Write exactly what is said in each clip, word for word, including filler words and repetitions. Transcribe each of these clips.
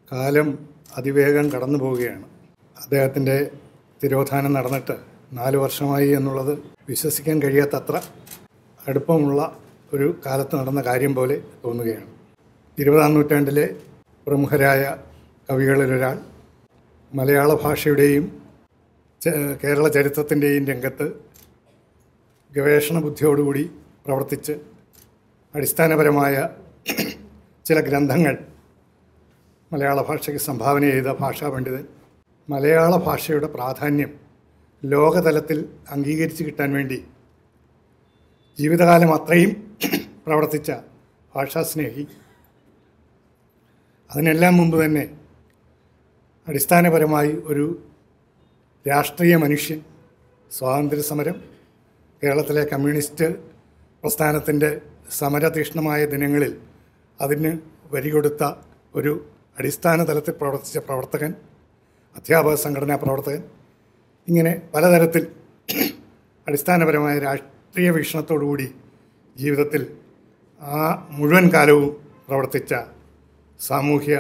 കാലം അതിവേഗം കടന്നു പോവുകയാണ്. അദ്ദേഹത്തിൻ്റെ തിരോധാനം നടന്നിട്ട് നാല് വർഷമായി എന്നുള്ളത് വിശ്വസിക്കാൻ കഴിയാത്തത്ര അടുപ്പമുള്ള ഒരു കാലത്ത് നടന്ന കാര്യം പോലെ തോന്നുകയാണ്. ഇരുപതാം നൂറ്റാണ്ടിലെ പ്രമുഖരായ കവികളിലൊരാൾ, മലയാള ഭാഷയുടെയും കേരള ചരിത്രത്തിൻ്റെയും രംഗത്ത് ഗവേഷണ ബുദ്ധിയോടുകൂടി പ്രവർത്തിച്ച് അടിസ്ഥാനപരമായ ചില ഗ്രന്ഥങ്ങൾ മലയാള ഭാഷയ്ക്ക് സംഭാവന ചെയ്ത ഭാഷാ പണ്ഡിതൻ, മലയാള ഭാഷയുടെ പ്രാധാന്യം ലോകതലത്തിൽ അംഗീകരിച്ച് കിട്ടാൻ വേണ്ടി ജീവിതകാലം അത്രയും പ്രവർത്തിച്ച ഭാഷാസ്നേഹി, അതിനെല്ലാം മുമ്പ് തന്നെ അടിസ്ഥാനപരമായി ഒരു രാഷ്ട്രീയ മനുഷ്യൻ, സ്വാതന്ത്ര്യ സമരം, കേരളത്തിലെ കമ്മ്യൂണിസ്റ്റ് പ്രസ്ഥാനത്തിൻ്റെ സമരതീഷ്ണമായ ദിനങ്ങളിൽ അതിന് വരികൊടുത്ത ഒരു അടിസ്ഥാന തലത്തിൽ പ്രവർത്തിച്ച പ്രവർത്തകൻ, അധ്യാപക സംഘടനാ പ്രവർത്തകൻ, ഇങ്ങനെ പലതരത്തിൽ അടിസ്ഥാനപരമായ രാഷ്ട്രീയ വീക്ഷണത്തോടുകൂടി ജീവിതത്തിൽ ആ മുഴുവൻ കാലവും പ്രവർത്തിച്ച സാമൂഹ്യ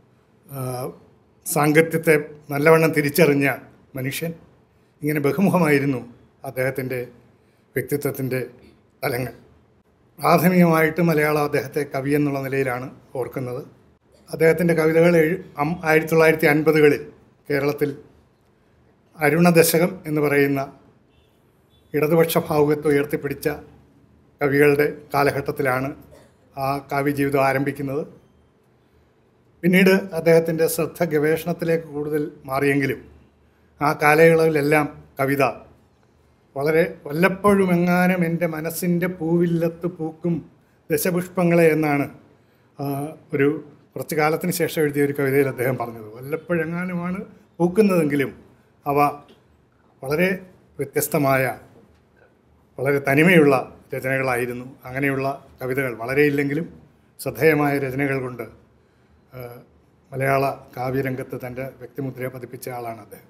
സാങ്കത്യത്തെ നല്ലവണ്ണം തിരിച്ചറിഞ്ഞ മനുഷ്യൻ. ഇങ്ങനെ ബഹുമുഖമായിരുന്നു അദ്ദേഹത്തിൻ്റെ വ്യക്തിത്വത്തിൻ്റെ തലങ്ങൾ. പ്രാഥമികമായിട്ട് മലയാളം അദ്ദേഹത്തെ കവി എന്നുള്ള നിലയിലാണ് ഓർക്കുന്നത്. അദ്ദേഹത്തിൻ്റെ കവിതകൾ ആയിരത്തി തൊള്ളായിരത്തി അൻപതുകളിൽ കേരളത്തിൽ അരുണദശകം എന്ന് പറയുന്ന ഇടതുപക്ഷ ഭാവുകത്വം ഉയർത്തിപ്പിടിച്ച കവികളുടെ കാലഘട്ടത്തിലാണ് ആ കാവ്യജീവിതം ആരംഭിക്കുന്നത്. പിന്നീട് അദ്ദേഹത്തിൻ്റെ ശ്രദ്ധ ഗവേഷണത്തിലേക്ക് കൂടുതൽ മാറിയെങ്കിലും ആ കാലയളവിലെല്ലാം കവിത വളരെ വല്ലപ്പോഴും എങ്ങാനും എൻ്റെ മനസ്സിൻ്റെ പൂവില്ലത്ത് പൂക്കും ദശപുഷ്പങ്ങളെ എന്നാണ് ഒരു കുറച്ചു കാലത്തിന് ശേഷം എഴുതിയ ഒരു കവിതയിൽ അദ്ദേഹം പറഞ്ഞത്. വല്ലപ്പോഴെങ്ങാനുമാണ് പൂക്കുന്നതെങ്കിലും അവ വളരെ വ്യത്യസ്തമായ, വളരെ തനിമയുള്ള രചനകളായിരുന്നു. അങ്ങനെയുള്ള കവിതകൾ വളരെയില്ലെങ്കിലും ശ്രദ്ധേയമായ രചനകൾ കൊണ്ട് മലയാള കാവ്യരംഗത്ത് തൻ്റെ വ്യക്തിമുദ്രയെ പതിപ്പിച്ച ആളാണ് അദ്ദേഹം.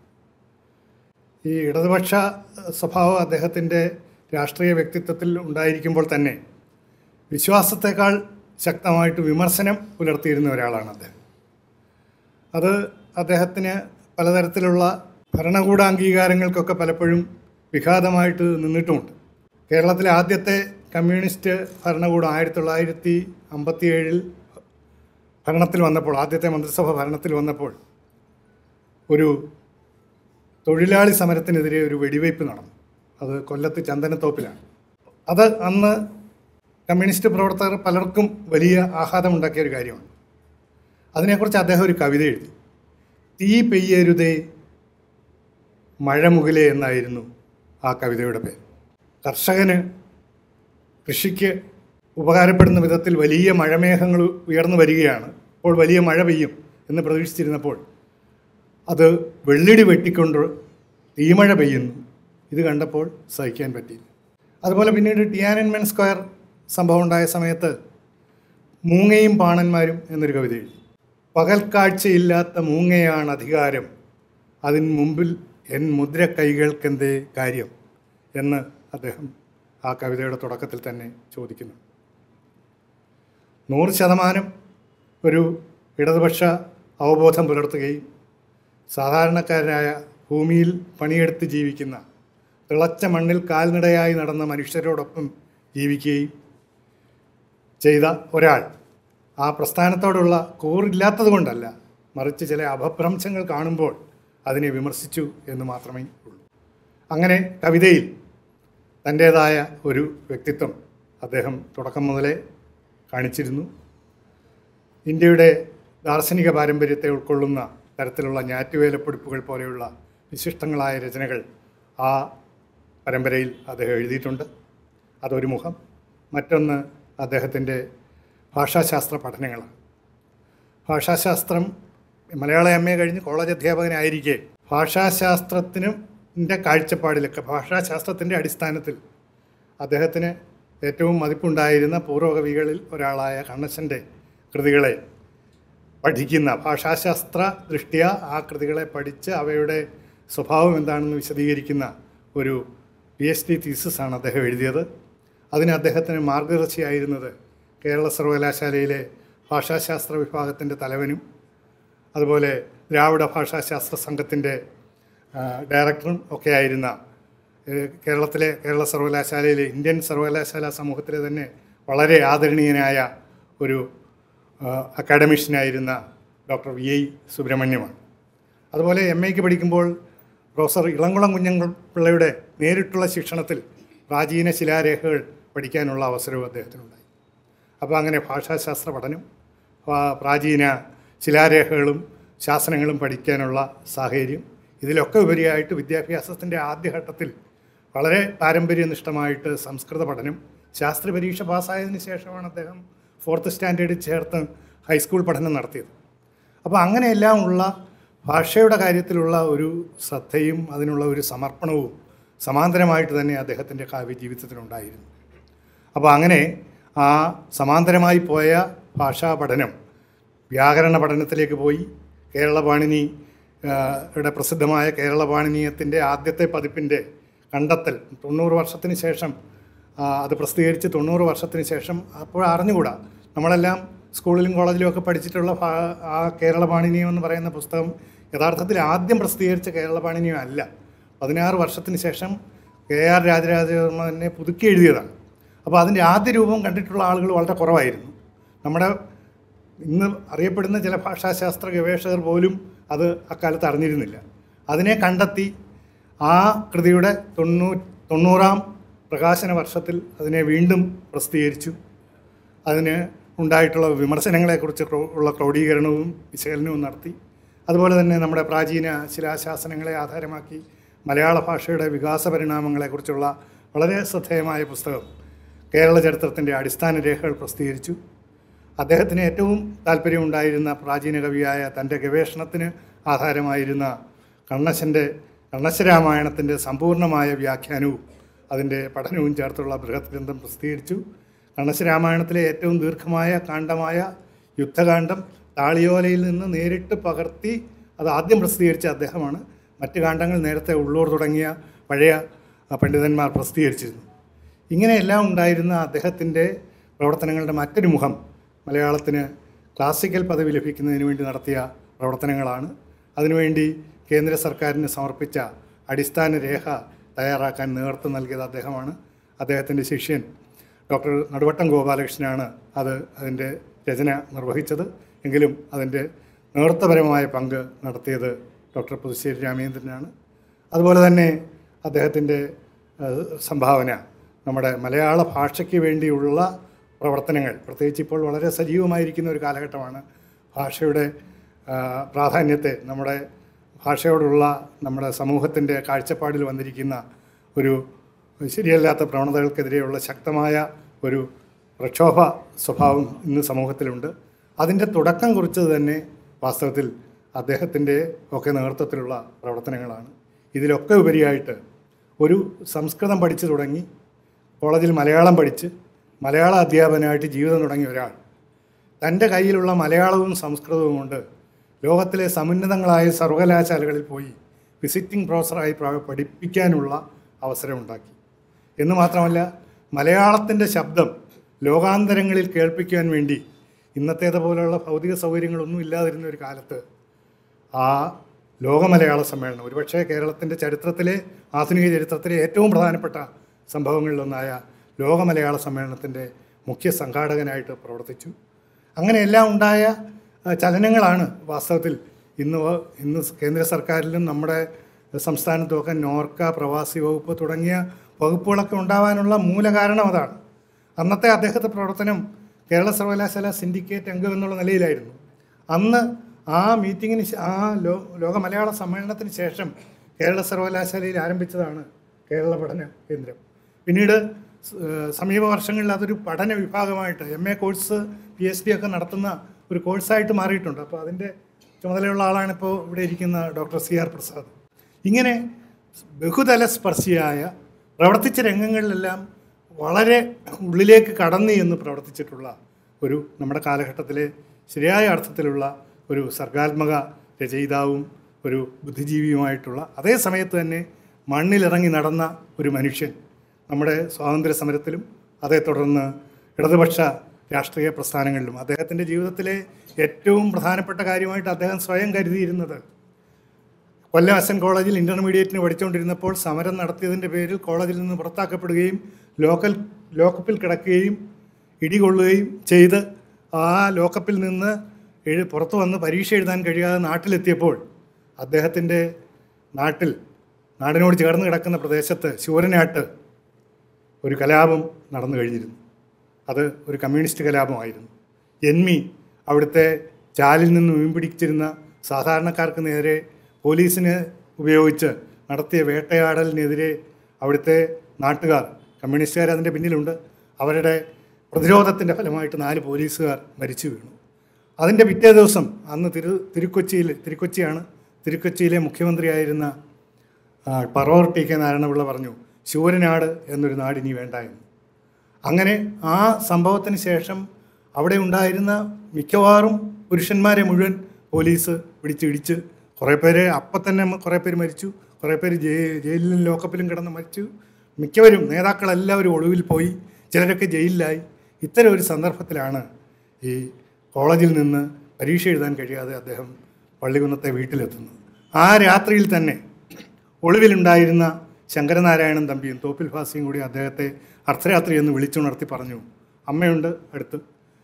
ഈ ഇടതുപക്ഷ സ്വഭാവം അദ്ദേഹത്തിൻ്റെ രാഷ്ട്രീയ വ്യക്തിത്വത്തിൽ ഉണ്ടായിരിക്കുമ്പോൾ തന്നെ വിശ്വാസത്തെക്കാൾ ശക്തമായിട്ട് വിമർശനം പുലർത്തിയിരുന്ന ഒരാളാണ് അദ്ദേഹം. അത് അദ്ദേഹത്തിന് പലതരത്തിലുള്ള ഭരണകൂട അംഗീകാരങ്ങൾക്കൊക്കെ പലപ്പോഴും വിഘാതമായിട്ട് നിന്നിട്ടുമുണ്ട്. കേരളത്തിലെ ആദ്യത്തെ കമ്മ്യൂണിസ്റ്റ് ഭരണകൂടം ആയിരത്തി തൊള്ളായിരത്തി അമ്പത്തി ഏഴിൽ ഭരണത്തിൽ വന്നപ്പോൾ, ആദ്യത്തെ മന്ത്രിസഭ ഭരണത്തിൽ വന്നപ്പോൾ ഒരു തൊഴിലാളി സമരത്തിനെതിരെ ഒരു വെടിവയ്പ് നടന്നു. അത് കൊല്ലത്ത് ചന്ദനത്തോപ്പിലാണ്. അത് അന്ന് കമ്മ്യൂണിസ്റ്റ് പ്രവർത്തകർ പലർക്കും വലിയ ആഘാതമുണ്ടാക്കിയ ഒരു കാര്യമാണ്. അതിനെക്കുറിച്ച് അദ്ദേഹം ഒരു കവിത എഴുതി. തീ പെയ്യരുതേ മഴമുകിലേ എന്നായിരുന്നു ആ കവിതയുടെ പേര്. കർഷകന് കൃഷിക്ക് ഉപകാരപ്പെടുന്ന വിധത്തിൽ വലിയ മഴമേഘങ്ങൾ ഉയർന്നു വരികയാണ്. അപ്പോൾ വലിയ മഴ പെയ്യും എന്ന് പ്രതീക്ഷിച്ചിരുന്നപ്പോൾ അത് വെള്ളിടി വെട്ടിക്കൊണ്ട് തീമഴ പെയ്യുന്നു. ഇത് കണ്ടപ്പോൾ സഹിക്കാൻ പറ്റിയില്ല. അതുപോലെ പിന്നീട് ടിയാനൻമെൻ സ്ക്വയർ സംഭവം ഉണ്ടായ സമയത്ത് മൂങ്ങയും പാണന്മാരും എന്നൊരു കവിത എഴുതി. പകൽക്കാഴ്ചയില്ലാത്ത മൂങ്ങയാണ് അധികാരം, അതിന് മുമ്പിൽ എൻ മുദ്ര കൈകൾക്കെന്തേ കാര്യം എന്ന് അദ്ദേഹം ആ കവിതയുടെ തുടക്കത്തിൽ തന്നെ ചോദിക്കുന്നു. നൂറ് ശതമാനം ഒരു ഇടതുപക്ഷ അവബോധം പുലർത്തുകയും സാധാരണക്കാരായ ഭൂമിയിൽ പണിയെടുത്ത് ജീവിക്കുന്ന, തിളച്ച മണ്ണിൽ കാൽനടയായി നടന്ന മനുഷ്യരോടൊപ്പം ജീവിക്കുകയും ചെയ്ത ഒരാൾ ആ പ്രസ്ഥാനത്തോടുള്ള കൂറില്ലാത്തത് കൊണ്ടല്ല, മറിച്ച് ചില അപഭ്രംശങ്ങൾ കാണുമ്പോൾ അതിനെ വിമർശിച്ചു എന്ന് മാത്രമേ ഉള്ളൂ. അങ്ങനെ കവിതയിൽ തൻ്റേതായ ഒരു വ്യക്തിത്വം അദ്ദേഹം തുടക്കം മുതലേ കാണിച്ചിരുന്നു. ഇന്ത്യയുടെ ദാർശനിക പാരമ്പര്യത്തെ ഉൾക്കൊള്ളുന്ന തരത്തിലുള്ള ഞാറ്റുവേലപ്പൊടിപ്പുകൾ പോലെയുള്ള വിശിഷ്ടങ്ങളായ രചനകൾ ആ പരമ്പരയിൽ അദ്ദേഹം എഴുതിയിട്ടുണ്ട്. അതൊരു മുഖം. മറ്റൊന്ന് അദ്ദേഹത്തിൻ്റെ ഭാഷാശാസ്ത്ര പഠനങ്ങളാണ്. ഭാഷാശാസ്ത്രം, മലയാള എം എ കഴിഞ്ഞ് കോളേജ് അധ്യാപകനായിരിക്കെ ഭാഷാശാസ്ത്രത്തിനും ൻ്റെ കാഴ്ചപ്പാടിലൊക്കെ, ഭാഷാശാസ്ത്രത്തിൻ്റെ അടിസ്ഥാനത്തിൽ അദ്ദേഹത്തിന് ഏറ്റവും മതിപ്പുണ്ടായിരുന്ന പൂർവ്വകവികളിൽ ഒരാളായ കണ്ണശൻ്റെ കൃതികളെ പഠിക്കുന്ന, ഭാഷാശാസ്ത്ര ദൃഷ്ട്യാ ആ കൃതികളെ പഠിച്ച് അവയുടെ സ്വഭാവം എന്താണെന്ന് വിശദീകരിക്കുന്ന ഒരു പി എച്ച് ഡി തീസിസാണ് അദ്ദേഹം എഴുതിയത്. അതിന് അദ്ദേഹത്തിന് മാർഗദർശിയായിരുന്നത് കേരള സർവകലാശാലയിലെ ഭാഷാശാസ്ത്ര വിഭാഗത്തിൻ്റെ തലവനും അതുപോലെ ദ്രാവിഡ ഭാഷാശാസ്ത്ര സംഘത്തിൻ്റെ ഡയറക്ടറും ഒക്കെ ആയിരുന്ന കേരളത്തിലെ കേരള സർവകലാശാലയിലെ ഇന്ത്യൻ സർവകലാശാല സമൂഹത്തിലെ തന്നെ വളരെ ആദരണീയനായ ഒരു അക്കാഡമിഷ്യനായിരുന്ന ഡോക്ടർ വി ഐ സുബ്രഹ്മണ്യമാണ്. അതുപോലെ എം എക്ക് പഠിക്കുമ്പോൾ പ്രൊഫസർ ഇളംകുളം കുഞ്ഞൻപിള്ളയുടെ നേരിട്ടുള്ള ശിക്ഷണത്തിൽ പ്രാചീന ശിലാരേഖകൾ പഠിക്കാനുള്ള അവസരവും അദ്ദേഹത്തിനുണ്ടായി. അപ്പോൾ അങ്ങനെ ഭാഷാശാസ്ത്ര പഠനം, പ്രാചീന ശിലാരേഖകളും ശാസനങ്ങളും പഠിക്കാനുള്ള സാഹചര്യം, ഇതിലൊക്കെ ഉപരിയായിട്ട് വിദ്യാഭ്യാസത്തിൻ്റെ ആദ്യഘട്ടത്തിൽ വളരെ പാരമ്പര്യനിഷ്ഠമായിട്ട് സംസ്കൃത പഠനം, ശാസ്ത്ര പരീക്ഷ പാസ്സായതിനു ശേഷമാണ് അദ്ദേഹം ഫോർത്ത് സ്റ്റാൻഡേർഡിൽ ചേർത്ത് ഹൈസ്കൂൾ പഠനം നടത്തിയത്. അപ്പോൾ അങ്ങനെയെല്ലാം ഉള്ള ഭാഷയുടെ കാര്യത്തിലുള്ള ഒരു ശ്രദ്ധയും അതിനുള്ള ഒരു സമർപ്പണവും സമാന്തരമായിട്ട് തന്നെ അദ്ദേഹത്തിൻ്റെ കാവ്യ ജീവിതത്തിലുണ്ടായിരുന്നു. അപ്പോൾ അങ്ങനെ ആ സമാന്തരമായി പോയ ഭാഷാ പഠനം വ്യാകരണ പഠനത്തിലേക്ക് പോയി. കേരളപാണിനി യുടെ പ്രസിദ്ധമായ കേരളപാണിനീയത്തിൻ്റെ ആദ്യത്തെ പതിപ്പിൻ്റെ കണ്ടെത്തൽ തൊണ്ണൂറ് വർഷത്തിന് ശേഷം അത് പ്രസിദ്ധീകരിച്ച് തൊണ്ണൂറ് വർഷത്തിന് ശേഷം അപ്പോൾ അറിഞ്ഞുകൂടാ. നമ്മളെല്ലാം സ്കൂളിലും കോളേജിലും ഒക്കെ പഠിച്ചിട്ടുള്ള ആ കേരളപാണിനീയം എന്ന് പറയുന്ന പുസ്തകം യഥാർത്ഥത്തിൽ ആദ്യം പ്രസിദ്ധീകരിച്ച കേരളപാണിനീയം അല്ല. പതിനാറ് വർഷത്തിന് ശേഷം കെ ആർ രാജരാജവർമ്മ തന്നെ പുതുക്കി എഴുതിയതാണ്. അപ്പോൾ അതിൻ്റെ ആദ്യ രൂപം കണ്ടിട്ടുള്ള ആളുകൾ വളരെ കുറവായിരുന്നു. നമ്മുടെ ഇന്ന് അറിയപ്പെടുന്ന ചില ഭാഷാശാസ്ത്ര ഗവേഷകർ പോലും അത് അക്കാലത്ത് അറിഞ്ഞിരുന്നില്ല. അതിനെ കണ്ടെത്തി ആ കൃതിയുടെ തൊണ്ണൂ തൊണ്ണൂറാം പ്രകാശന വർഷത്തിൽ അതിനെ വീണ്ടും പ്രസിദ്ധീകരിച്ചു. അതിന് ഉണ്ടായിട്ടുള്ള വിമർശനങ്ങളെക്കുറിച്ച് ഉള്ള ക്രോഡീകരണവും വിശകലനവും നടത്തി. അതുപോലെ തന്നെ നമ്മുടെ പ്രാചീന ശിലാശാസനങ്ങളെ ആധാരമാക്കി മലയാള ഭാഷയുടെ വികാസ പരിണാമങ്ങളെക്കുറിച്ചുള്ള വളരെ ശ്രദ്ധേയമായ പുസ്തകം കേരള ചരിത്രത്തിൻ്റെ അടിസ്ഥാന രേഖകൾ പ്രസിദ്ധീകരിച്ചു. അദ്ദേഹത്തിന് ഏറ്റവും താല്പര്യമുണ്ടായിരുന്ന പ്രാചീന കവിയായ തൻ്റെ ഗവേഷണത്തിന് ആധാരമായിരുന്ന കണ്ണശൻ്റെ കണ്ണശരാമായണത്തിൻ്റെ സമ്പൂർണ്ണമായ വ്യാഖ്യാനവും അതിൻ്റെ പഠനവും ചേർത്തുള്ള ബൃഹത് ഗ്രന്ഥം പ്രസിദ്ധീകരിച്ചു. കണ്ണശരാമായണത്തിലെ ഏറ്റവും ദീർഘമായ കാണ്ഡമായ യുദ്ധകാന്ഡം താളിയോലയിൽ നിന്ന് നേരിട്ട് പകർത്തി അത് ആദ്യം പ്രസിദ്ധീകരിച്ച അദ്ദേഹമാണ്. മറ്റ് കാണ്ഡങ്ങൾ നേരത്തെ ഉള്ളൂർ തുടങ്ങിയ പഴയ പണ്ഡിതന്മാർ പ്രസിദ്ധീകരിച്ചിരുന്നു. ഇങ്ങനെയെല്ലാം ഉണ്ടായിരുന്ന അദ്ദേഹത്തിൻ്റെ പ്രവർത്തനങ്ങളുടെ മറ്റൊരു മുഖം മലയാളത്തിന് ക്ലാസിക്കൽ പദവി ലഭിക്കുന്നതിന് വേണ്ടി നടത്തിയ പ്രവർത്തനങ്ങളാണ്. അതിനുവേണ്ടി കേന്ദ്ര സർക്കാരിന് സമർപ്പിച്ച അടിസ്ഥാന രേഖ തയ്യാറാക്കാൻ നേതൃത്വം നൽകിയത് അദ്ദേഹമാണ്. അദ്ദേഹത്തിൻ്റെ ശിഷ്യൻ ഡോക്ടർ നടുവട്ടം ഗോപാലകൃഷ്ണനാണ് അത് അതിൻ്റെ രചന നിർവഹിച്ചത്. എങ്കിലും അതിൻ്റെ നേതൃത്വപരമായ പങ്ക് നടത്തിയത് ഡോക്ടർ പുതുശ്ശേരി രാമചന്ദ്രനാണ്. അതുപോലെ തന്നെ അദ്ദേഹത്തിൻ്റെ സംഭാവന നമ്മുടെ മലയാള ഭാഷയ്ക്ക് വേണ്ടിയുള്ള പ്രവർത്തനങ്ങൾ, പ്രത്യേകിച്ച് ഇപ്പോൾ വളരെ സജീവമായിരിക്കുന്ന ഒരു കാലഘട്ടമാണ്. ഭാഷയുടെ പ്രാധാന്യത്തെ, നമ്മുടെ ഭാഷയോടുള്ള നമ്മുടെ സമൂഹത്തിൻ്റെ കാഴ്ചപ്പാടിൽ വന്നിരിക്കുന്ന ഒരു ശരിയല്ലാത്ത പ്രവണതകൾക്കെതിരെയുള്ള ശക്തമായ ഒരു പ്രക്ഷോഭ സ്വഭാവം ഇന്ന് സമൂഹത്തിലുണ്ട്. അതിൻ്റെ തുടക്കം കുറിച്ചത് തന്നെ വാസ്തവത്തിൽ അദ്ദേഹത്തിൻ്റെ ഒക്കെ നേതൃത്വത്തിലുള്ള പ്രവർത്തനങ്ങളാണ്. ഇതിലൊക്കെ ഉപരിയായിട്ട് ഒരു സംസ്കൃതം പഠിച്ചു തുടങ്ങി കോളേജിൽ മലയാളം പഠിച്ച് മലയാള അധ്യാപകനായിട്ട് ജീവിതം തുടങ്ങിയ ഒരാൾ തൻ്റെ കയ്യിലുള്ള മലയാളവും സംസ്കൃതവും കൊണ്ട് ലോകത്തിലെ സമുന്നതങ്ങളായ സർവകലാശാലകളിൽ പോയി വിസിറ്റിംഗ് പ്രൊഫസറായി പഠിപ്പിക്കാനുള്ള അവസരമുണ്ടാക്കി. എന്ന് മാത്രമല്ല, മലയാളത്തിൻ്റെ ശബ്ദം ലോകാന്തരങ്ങളിൽ കേൾപ്പിക്കുവാൻ വേണ്ടി ഇന്നത്തേത് പോലെയുള്ള ഭൗതിക സൗകര്യങ്ങളൊന്നും ഇല്ലാതിരുന്ന ഒരു കാലത്ത് ആ ലോകമലയാള സമ്മേളനം, ഒരുപക്ഷെ കേരളത്തിൻ്റെ ചരിത്രത്തിലെ, ആധുനിക ചരിത്രത്തിലെ ഏറ്റവും പ്രധാനപ്പെട്ട സംഭവങ്ങളിലൊന്നായ ലോകമലയാള സമ്മേളനത്തിൻ്റെ മുഖ്യ സംഘാടകനായിട്ട് പ്രവർത്തിച്ചു. അങ്ങനെയെല്ലാം ഉണ്ടായ ചലനങ്ങളാണ് വാസ്തവത്തിൽ ഇന്ന് ഇന്ന് കേന്ദ്ര സർക്കാരിലും നമ്മുടെ സംസ്ഥാനത്തുമൊക്കെ നോർക്ക, പ്രവാസി വകുപ്പ് തുടങ്ങിയ വകുപ്പുകളൊക്കെ ഉണ്ടാവാനുള്ള മൂലകാരണം അതാണ്. അന്നത്തെ അദ്ദേഹത്തെ പ്രവർത്തനം കേരള സർവകലാശാല സിൻഡിക്കേറ്റ് അംഗം എന്നുള്ള നിലയിലായിരുന്നു. അന്ന് ആ മീറ്റിങ്ങിന് ആ ലോ ലോക മലയാള സമ്മേളനത്തിന് ശേഷം കേരള സർവകലാശാലയിൽ ആരംഭിച്ചതാണ് കേരള പഠന കേന്ദ്രം. പിന്നീട് സമീപ വർഷങ്ങളിൽ അതൊരു പഠന വിഭാഗമായിട്ട് M A course, P H D ഒക്കെ നടത്തുന്ന ഒരു കോഴ്സായിട്ട് മാറിയിട്ടുണ്ട്. അപ്പോൾ അതിൻ്റെ ചുമതലയുള്ള ആളാണിപ്പോൾ ഇവിടെ ഇരിക്കുന്ന ഡോക്ടർ സി ആർ പ്രസാദ്. ഇങ്ങനെ ബഹുതല സ്പർശിയായ പ്രവർത്തിച്ച രംഗങ്ങളിലെല്ലാം വളരെ ഉള്ളിലേക്ക് കടന്നു എന്ന് പ്രവർത്തിച്ചിട്ടുള്ള ഒരു നമ്മുടെ കാലഘട്ടത്തിലെ ശരിയായ അർത്ഥത്തിലുള്ള ഒരു സർഗാത്മക രചയിതാവും ഒരു ബുദ്ധിജീവിയുമായിട്ടുള്ള, അതേ സമയത്ത് തന്നെ മണ്ണിലിറങ്ങി നടന്ന ഒരു മനുഷ്യൻ നമ്മുടെ സ്വാതന്ത്ര്യ സമരത്തിലും അതേ തുടർന്ന് ഇടതുപക്ഷ രാഷ്ട്രീയ പ്രസ്ഥാനങ്ങളിലും അദ്ദേഹത്തിൻ്റെ ജീവിതത്തിലെ ഏറ്റവും പ്രധാനപ്പെട്ട കാര്യമായിട്ട് അദ്ദേഹം സ്വയം കരുതിയിരുന്നത് കൊല്ലം എസ് എൻ കോളേജിൽ ഇൻ്റർമീഡിയറ്റിന് പഠിച്ചുകൊണ്ടിരുന്നപ്പോൾ സമരം നടത്തിയതിൻ്റെ പേരിൽ കോളേജിൽ നിന്ന് പുറത്താക്കപ്പെടുകയും ലോക്കൽ ലോക്കപ്പിൽ കിടക്കുകയും ഇടികൊള്ളുകയും ചെയ്ത് ആ ലോക്കപ്പിൽ നിന്ന് എഴു പുറത്തു വന്ന് പരീക്ഷ എഴുതാൻ കഴിയാതെ നാട്ടിലെത്തിയപ്പോൾ അദ്ദേഹത്തിൻ്റെ നാട്ടിൽ നാടിനോട് ചേർന്ന് കിടക്കുന്ന പ്രദേശത്ത് ശൂരനാട്ട് ഒരു കലാപം നടന്നു കഴിഞ്ഞിരുന്നു. അത് ഒരു കമ്മ്യൂണിസ്റ്റ് കലാപമായിരുന്നു. എൻമി അവിടുത്തെ ചാലിൽ നിന്ന് മീൻ പിടിച്ചിരുന്ന സാധാരണക്കാർക്ക് നേരെ പോലീസിനെ ഉപയോഗിച്ച് നടത്തിയ വേട്ടയാടലിനെതിരെ അവിടുത്തെ നാട്ടുകാർ, കമ്മ്യൂണിസ്റ്റുകാർ അതിൻ്റെ പിന്നിലുണ്ട്, അവരുടെ പ്രതിരോധത്തിൻ്റെ ഫലമായിട്ട് നാല് പോലീസുകാർ മരിച്ചു വീണു. അതിൻ്റെ പിറ്റേ ദിവസം അന്ന് തിരു തിരുക്കൊച്ചിയിൽ തിരുക്കൊച്ചിയാണ് തിരുക്കൊച്ചിയിലെ മുഖ്യമന്ത്രിയായിരുന്ന പറവൂർ ടി കെ നാരായണപിള്ള പറഞ്ഞു, ശൂരനാട് എന്നൊരു നാട് ഇനി വേണ്ട എന്ന്. അങ്ങനെ ആ സംഭവത്തിന് ശേഷം അവിടെ ഉണ്ടായിരുന്ന മിക്കവാറും പുരുഷന്മാരെ മുഴുവൻ പോലീസ് പിടിച്ചിടിച്ച് കുറേ പേരെ അപ്പം തന്നെ കുറേ പേര് മരിച്ചു, കുറേ പേര് ജയിലിലും ലോക്കപ്പിലും കിടന്ന് മരിച്ചു. മിക്കവരും നേതാക്കളെല്ലാവരും ഒളിവിൽ പോയി, ചിലരൊക്കെ ജയിലിലായി. ഇത്തരം ഒരു സന്ദർഭത്തിലാണ് ഈ കോളേജിൽ നിന്ന് പരീക്ഷ എഴുതാൻ കഴിയാതെ അദ്ദേഹം പള്ളികുന്നത്തെ വീട്ടിലെത്തുന്നത്. ആ രാത്രിയിൽ തന്നെ ഒളിവിലുണ്ടായിരുന്ന ശങ്കരനാരായണൻ തമ്പിയും തോപ്പിൽ ഭാസിയും കൂടി അദ്ദേഹത്തെ അർദ്ധരാത്രി എന്ന് വിളിച്ചുണർത്തി പറഞ്ഞു, അമ്മയുണ്ട് അടുത്ത്.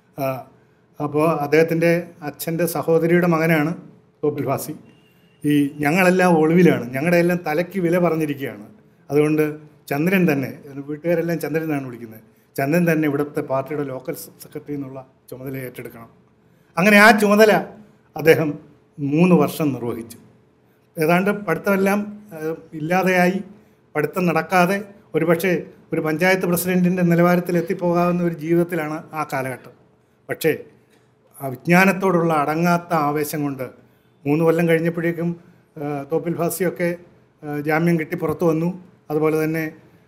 അപ്പോൾ അദ്ദേഹത്തിൻ്റെ അച്ഛൻ്റെ സഹോദരിയുടെ മകനാണ് തോപ്പിൽ ഭാസി. ഈ ഞങ്ങളെല്ലാം ഒളിവിലാണ്, ഞങ്ങളുടെ എല്ലാം തലയ്ക്ക് വില പറഞ്ഞിരിക്കുകയാണ്. അതുകൊണ്ട് ചന്ദ്രൻ തന്നെ, വീട്ടുകാരെല്ലാം ചന്ദ്രൻ എന്നാണ് വിളിക്കുന്നത്, ചന്ദ്രൻ തന്നെ ഇവിടുത്തെ പാർട്ടിയുടെ ലോക്കൽ സെക്രട്ടറി എന്നുള്ള ചുമതല ഏറ്റെടുക്കണം. അങ്ങനെ ആ ചുമതല അദ്ദേഹം മൂന്ന് വർഷം നിർവഹിച്ചു. ഏതാണ്ട് പഠിത്തമെല്ലാം ഇല്ലാതെയായി, പഠിത്തം നടക്കാതെ ഒരുപക്ഷെ ഒരു പഞ്ചായത്ത് പ്രസിഡൻറ്റിൻ്റെ നിലവാരത്തിൽ എത്തിപ്പോകാവുന്ന ഒരു ജീവിതത്തിലാണ് ആ കാലഘട്ടം. പക്ഷേ ആ വിജ്ഞാനത്തോടുള്ള അടങ്ങാത്ത ആവേശം കൊണ്ട് മൂന്ന് കൊല്ലം കഴിഞ്ഞപ്പോഴേക്കും തോപ്പിൽ ഭാസിയൊക്കെ ജാമ്യം കിട്ടി പുറത്തു വന്നു. അതുപോലെ തന്നെ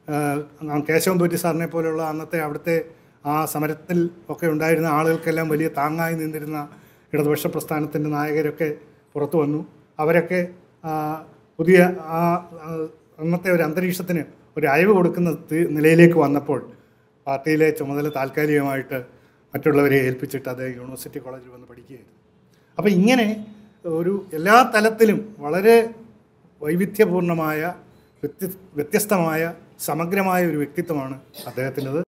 കേശവൻ പോറ്റി സാറിനെ പോലെയുള്ള അന്നത്തെ അവിടുത്തെ ആ സമരത്തിൽ ഒക്കെ ഉണ്ടായിരുന്ന ആളുകൾക്കെല്ലാം വലിയ താങ്ങായി നിന്നിരുന്ന ഇടതുപക്ഷ പ്രസ്ഥാനത്തിൻ്റെ നായകരൊക്കെ പുറത്തു വന്നു. അവരൊക്കെ പുതിയ ആ അന്നത്തെ ഒരു അന്തരീക്ഷത്തിന് ഒരു അയവ് കൊടുക്കുന്ന നിലയിലേക്ക് വന്നപ്പോൾ പാർട്ടിയിലെ ചുമതല താൽക്കാലികമായിട്ട് മറ്റുള്ളവരെ ഏൽപ്പിച്ചിട്ട് അദ്ദേഹം യൂണിവേഴ്സിറ്റി കോളേജിൽ വന്ന് പഠിക്കുകയായിരുന്നു. അപ്പോൾ ഇങ്ങനെ ഒരു എല്ലാ തലത്തിലും വളരെ വൈവിധ്യപൂർണമായ വ്യത്യ വ്യത്യസ്തമായ സമഗ്രമായ ഒരു വ്യക്തിത്വമാണ് അദ്ദേഹത്തിൻ്റെത്.